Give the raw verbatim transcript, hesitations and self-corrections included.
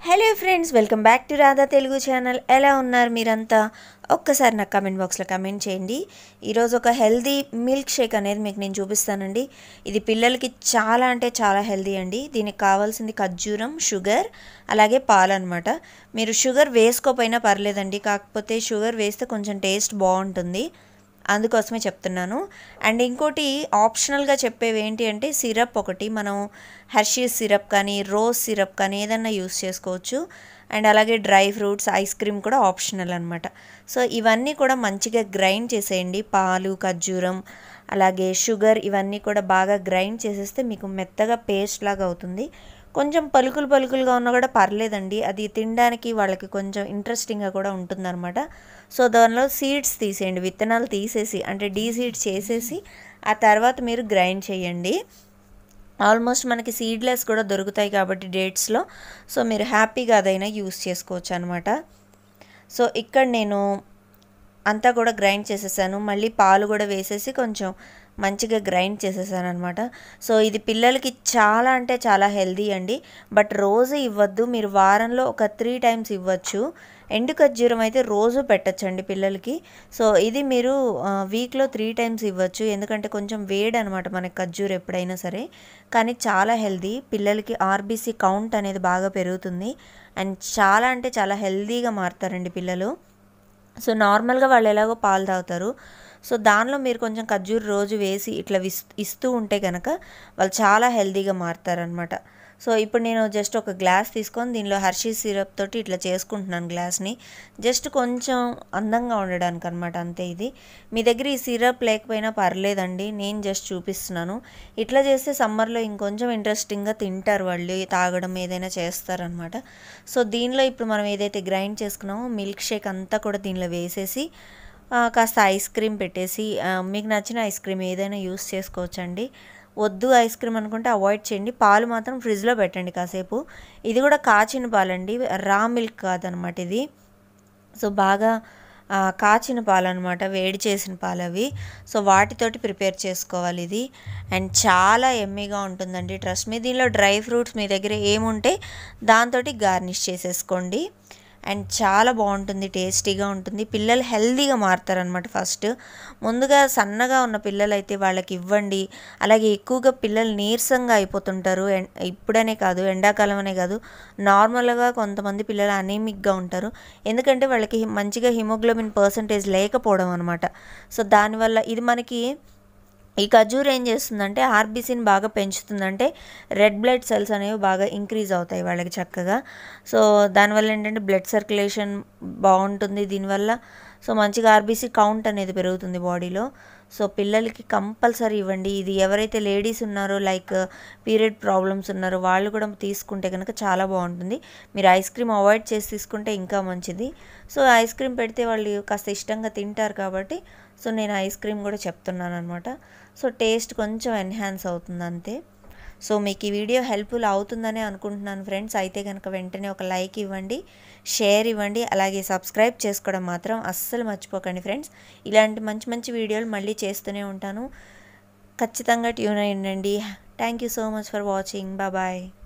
Hello friends, welcome back to Radha Telugu channel. ఎలా ఉన్నారు మీరంతా? ఒక్కసారి నాకు కమెంట్ బాక్స్లో కమెంట్ చేయండి. ఈరోజు ఒక హెల్దీ మిల్క్ షేక్ అనేది మీకు నేను చూపిస్తానండి. ఇది పిల్లలకి చాలా అంటే చాలా హెల్దీ అండి. దీనికి కావాల్సింది ఖర్జూరం, షుగర్, అలాగే పాలు అనమాట. మీరు షుగర్ వేసుకోపోయినా పర్లేదండి, కాకపోతే షుగర్ వేస్తే కొంచెం టేస్ట్ బాగుంటుంది, అందుకోసమే చెప్తున్నాను. అండ్ ఇంకోటి ఆప్షనల్గా చెప్పేవి ఏంటి అంటే సిరప్ ఒకటి, మనం హెర్షీస్ సిరప్ కానీ రోజ్ సిరప్ కానీ ఏదన్నా యూస్ చేసుకోవచ్చు. అండ్ అలాగే డ్రై ఫ్రూట్స్, ఐస్ క్రీమ్ కూడా ఆప్షనల్ అనమాట. సో ఇవన్నీ కూడా మంచిగా గ్రైండ్ చేసేయండి. పాలు, ఖర్జూరం, అలాగే షుగర్ ఇవన్నీ కూడా బాగా గ్రైండ్ చేసేస్తే మీకు మెత్తగా పేస్ట్ లాగా అవుతుంది. కొంచెం పలుకులు పలుకులుగా ఉన్నా కూడా పర్లేదండి, అది తినడానికి వాళ్ళకి కొంచెం ఇంట్రెస్టింగ్గా కూడా ఉంటుందన్నమాట. సో దానిలో సీడ్స్ తీసేయండి, విత్తనాలు తీసేసి అంటే డీ సీడ్స్ చేసేసి ఆ తర్వాత మీరు గ్రైండ్ చేయండి. ఆల్మోస్ట్ మనకి సీడ్లెస్ కూడా దొరుకుతాయి కాబట్టి డేట్స్లో, సో మీరు హ్యాపీగా అదైనా యూస్ చేసుకోవచ్చు అనమాట. సో ఇక్కడ నేను అంతా కూడా గ్రైండ్ చేసేసాను. మళ్ళీ పాలు కూడా వేసేసి కొంచెం మంచిగా గ్రైండ్ చేసేసాను అనమాట. సో ఇది పిల్లలకి చాలా అంటే చాలా హెల్దీ అండి. బట్ రోజు ఇవ్వద్దు, మీరు వారంలో ఒక త్రీ టైమ్స్ ఇవ్వచ్చు. ఎండు ఖర్జూరం అయితే రోజు పెట్టచ్చండి పిల్లలకి. సో ఇది మీరు వీక్లో త్రీ టైమ్స్ ఇవ్వచ్చు, ఎందుకంటే కొంచెం వేడి అనమాట మనకి ఖర్జూరం ఎప్పుడైనా సరే. కానీ చాలా హెల్దీ, పిల్లలకి ఆర్బీసీ కౌంట్ అనేది బాగా పెరుగుతుంది అండ్ చాలా అంటే చాలా హెల్దీగా మారుతారండి పిల్లలు. సో నార్మల్గా వాళ్ళు ఎలాగో పాలు తాగుతారు, సో దానిలో మీరు కొంచెం ఖర్జూర రోజు వేసి ఇట్లా ఇస్తూ ఉంటే కనుక వాళ్ళు చాలా హెల్దీగా మారుతారనమాట. సో ఇప్పుడు నేను జస్ట్ ఒక గ్లాస్ తీసుకొని దీనిలో హెర్షీస్ సిరప్ తోటి ఇట్లా చేసుకుంటున్నాను గ్లాస్ని, జస్ట్ కొంచెం అందంగా ఉండడానికి అనమాట, అంతే. ఇది మీ దగ్గర ఈ సిరప్ లేకపోయినా పర్లేదండి, నేను జస్ట్ చూపిస్తున్నాను. ఇట్లా చేస్తే సమ్మర్లో ఇంకొంచెం ఇంట్రెస్టింగ్గా తింటారు వాళ్ళు, తాగడం ఏదైనా చేస్తారనమాట. సో దీనిలో ఇప్పుడు మనం ఏదైతే గ్రైండ్ చేసుకున్నామో మిల్క్ షేక్ అంతా కూడా దీనిలో వేసేసి కాస్త ఐస్ క్రీమ్ పెట్టేసి, మీకు నచ్చిన ఐస్ క్రీమ్ ఏదైనా యూస్ చేసుకోవచ్చండి. వద్దు ఐస్ క్రీమ్ అనుకుంటే అవాయిడ్ చేయండి. పాలు మాత్రం ఫ్రిడ్జ్లో పెట్టండి కాసేపు. ఇది కూడా కాచిన పాలండి, రా మిల్క్ కాదనమాట ఇది. సో బాగా కాచిన పాలు అనమాట, వేడి చేసిన పాలు అవి. సో వాటితోటి ప్రిపేర్ చేసుకోవాలి ఇది. అండ్ చాలా ఎమ్మీగా ఉంటుందండి, ట్రస్ట్ మీ. దీనిలో డ్రై ఫ్రూట్స్ మీ దగ్గర ఏముంటే దాంతో గార్నిష్ చేసేసుకోండి. అండ్ చాలా బాగుంటుంది, టేస్టీగా ఉంటుంది. పిల్లలు హెల్తీగా మారుతారనమాట. ఫస్ట్ ముందుగా సన్నగా ఉన్న పిల్లలు అయితే వాళ్ళకి ఇవ్వండి. అలాగే ఎక్కువగా పిల్లలు నీరసంగా అయిపోతుంటారు, ఇప్పుడనే కాదు ఎండాకాలం అనే కాదు, నార్మల్గా కొంతమంది పిల్లలు అనీమిక్గా ఉంటారు, ఎందుకంటే వాళ్ళకి మంచిగా హిమోగ్లోబిన్ పర్సంటేజ్ లేకపోవడం అనమాట. సో దానివల్ల ఇది మనకి ఈ ఖర్జూర్ ఏం చేస్తుందంటే ఆర్బీసీని బాగా పెంచుతుందంటే రెడ్ బ్లడ్ సెల్స్ అనేవి బాగా ఇంక్రీజ్ అవుతాయి వాళ్ళకి చక్కగా. సో దానివల్ల ఏంటంటే బ్లడ్ సర్క్యులేషన్ బాగుంటుంది దీనివల్ల. సో మంచిగా ఆర్బీసీ కౌంట్ అనేది పెరుగుతుంది బాడీలో. సో పిల్లలకి కంపల్సరీ ఇవ్వండి. ఇది ఎవరైతే లేడీస్ ఉన్నారో, లైక్ పీరియడ్ ప్రాబ్లమ్స్ ఉన్నారో వాళ్ళు కూడా తీసుకుంటే కనుక చాలా బాగుంటుంది. మీరు ఐస్ క్రీమ్ అవాయిడ్ చేసి తీసుకుంటే ఇంకా మంచిది. సో ఐస్ క్రీమ్ పెడితే వాళ్ళు కాస్త ఇష్టంగా తింటారు కాబట్టి సో నేను ఐస్ క్రీమ్ కూడా చెప్తున్నాను అనమాట. సో టేస్ట్ కొంచెం ఎన్హాన్స్ అవుతుంది అంతే. సో మీకు ఈ వీడియో హెల్ప్ఫుల్ అవుతుందని అనుకుంటున్నాను ఫ్రెండ్స్. అయితే కనుక వెంటనే ఒక లైక్ ఇవ్వండి, షేర్ ఇవ్వండి, అలాగే సబ్స్క్రైబ్ చేసుకోవడం మాత్రం అస్సలు మర్చిపోకండి ఫ్రెండ్స్. ఇలాంటి మంచి మంచి వీడియోలు మళ్ళీ చేస్తూనే ఉంటాను, ఖచ్చితంగా ట్యూన్ అయ్యండి. Thank you so much for watching. Bye bye.